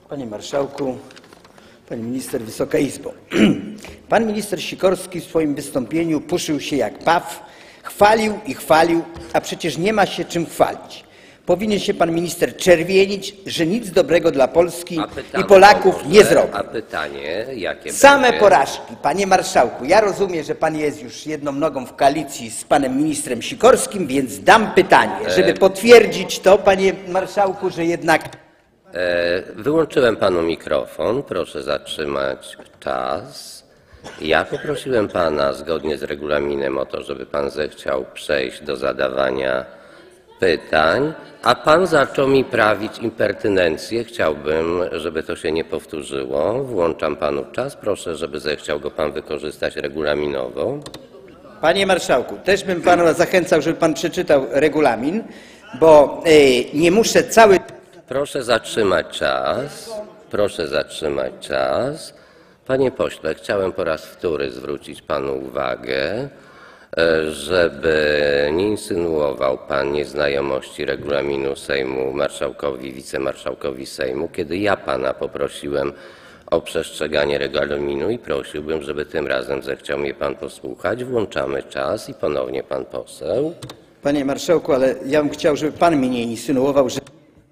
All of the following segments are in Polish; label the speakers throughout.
Speaker 1: Panie Marszałku, Pani Minister, Wysoka Izbo. Pan minister Sikorski w swoim wystąpieniu puszył się jak paw, chwalił i chwalił, a przecież nie ma się czym chwalić. Powinien się pan minister czerwienić, że nic dobrego dla Polski i Polaków nie zrobił.
Speaker 2: A pytanie jakie
Speaker 1: Same
Speaker 2: będzie?
Speaker 1: porażki. Panie marszałku, ja rozumiem, że pan jest już jedną nogą w koalicji z panem ministrem Sikorskim, więc dam pytanie, żeby potwierdzić to, panie marszałku, że jednak...
Speaker 2: Wyłączyłem panu mikrofon, proszę zatrzymać czas. Ja poprosiłem pana zgodnie z regulaminem o to, żeby pan zechciał przejść do zadawania pytań, a pan zaczął mi prawić impertynencję. Chciałbym, żeby to się nie powtórzyło. Włączam panu czas. Proszę, żeby zechciał go pan wykorzystać regulaminowo.
Speaker 1: Panie marszałku, też bym pana zachęcał, żeby pan przeczytał regulamin, bo nie muszę cały...
Speaker 2: Proszę zatrzymać czas. Proszę zatrzymać czas. Panie pośle, chciałem po raz wtóry zwrócić panu uwagę, żeby nie insynuował pan nieznajomości regulaminu Sejmu marszałkowi, wicemarszałkowi Sejmu, kiedy ja pana poprosiłem o przestrzeganie regulaminu i prosiłbym, żeby tym razem zechciał mnie pan posłuchać. Włączamy czas i ponownie pan poseł.
Speaker 1: Panie marszałku, ale ja bym chciał, żeby pan mnie nie insynuował, że...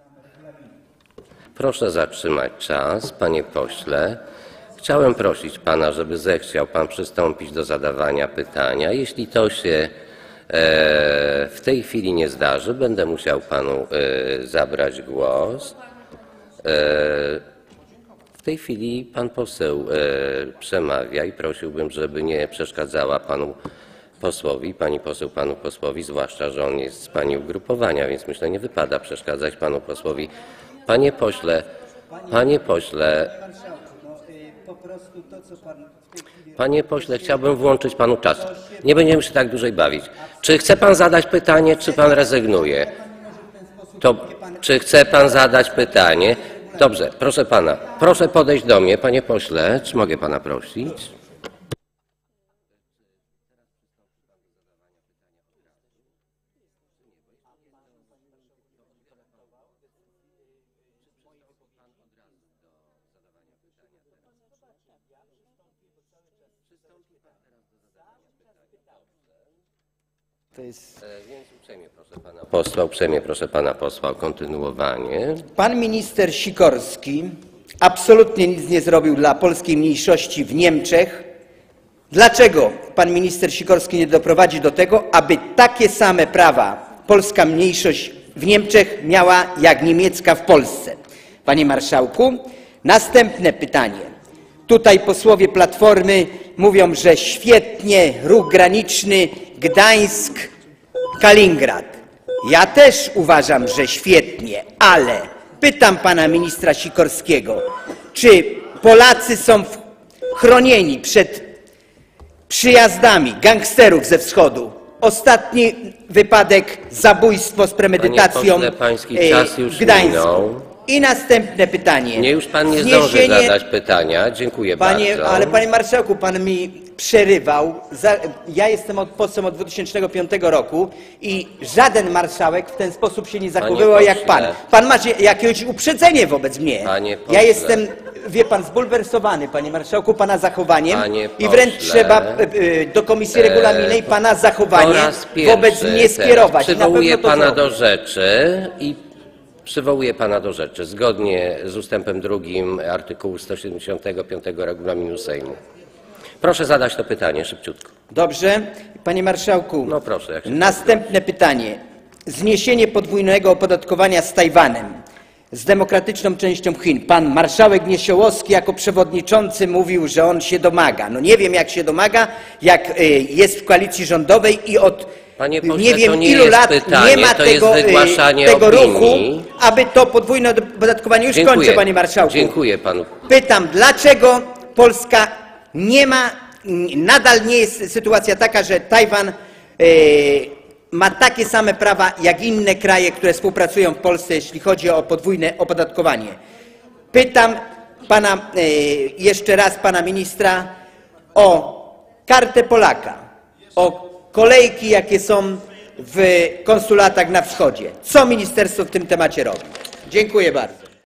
Speaker 2: Proszę zatrzymać czas, panie pośle. Chciałem prosić pana, żeby zechciał pan przystąpić do zadawania pytania. Jeśli to się w tej chwili nie zdarzy, będę musiał panu zabrać głos. W tej chwili pan poseł przemawia i prosiłbym, żeby nie przeszkadzała panu posłowi, pani poseł panu posłowi, zwłaszcza że on jest z pani ugrupowania, więc myślę, nie wypada przeszkadzać panu posłowi. Panie pośle, chciałbym włączyć panu czas. Nie będziemy się tak dłużej bawić. Czy chce pan zadać pytanie, czy pan rezygnuje? Czy chce pan zadać pytanie? Dobrze, proszę pana. Proszę podejść do mnie, panie pośle. Czy mogę pana prosić? Więc uprzejmie proszę pana posła o kontynuowanie.
Speaker 1: Pan minister Sikorski absolutnie nic nie zrobił dla polskiej mniejszości w Niemczech. Dlaczego pan minister Sikorski nie doprowadzi do tego, aby takie same prawa polska mniejszość w Niemczech miała jak niemiecka w Polsce? Panie marszałku, następne pytanie. Tutaj posłowie Platformy mówią, że świetnie, ruch graniczny Gdańsk-Kaliningrad. Ja też uważam, że świetnie, ale pytam pana ministra Sikorskiego, czy Polacy są chronieni przed przyjazdami gangsterów ze wschodu? Ostatni wypadek, zabójstwo z premedytacją w Gdańsku. I następne pytanie.
Speaker 2: Nie, już pan nie zdąży zadać pytania. Dziękuję bardzo.
Speaker 1: Ale panie marszałku, pan mi przerywał. Ja jestem posłem od 2005 roku i żaden marszałek w ten sposób się nie zachowywał jak pan. Pan ma jakieś uprzedzenie wobec mnie. Ja jestem, wie pan, zbulwersowany, panie marszałku, pana zachowaniem i wręcz trzeba do Komisji Regulaminowej pana zachowanie wobec mnie skierować.
Speaker 2: Przywołuję pana do rzeczy Przywołuję pana do rzeczy zgodnie z ustępem 2 artykułu 175 regulaminu Sejmu. Proszę zadać to pytanie szybciutko.
Speaker 1: Dobrze. Panie marszałku,
Speaker 2: no proszę,
Speaker 1: następne pytanie. Zniesienie podwójnego opodatkowania z Tajwanem, z demokratyczną częścią Chin. Pan marszałek Niesiołowski jako przewodniczący mówił, że on się domaga. No nie wiem, jak się domaga, jak jest w koalicji rządowej i od
Speaker 2: Panie pośle,
Speaker 1: nie wiem
Speaker 2: nie
Speaker 1: ilu lat
Speaker 2: pytanie,
Speaker 1: nie ma tego ruchu, aby to podwójne opodatkowanie... Już kończę, panie marszałku.
Speaker 2: Dziękuję panu.
Speaker 1: Pytam, dlaczego Polska nie ma, nadal nie jest sytuacja taka, że Tajwan ma takie same prawa jak inne kraje, które współpracują w Polsce, jeśli chodzi o podwójne opodatkowanie. Pytam pana, jeszcze raz pana ministra o Kartę Polaka, o kolejki, jakie są w konsulatach na wschodzie. Co ministerstwo w tym temacie robi? Dziękuję bardzo.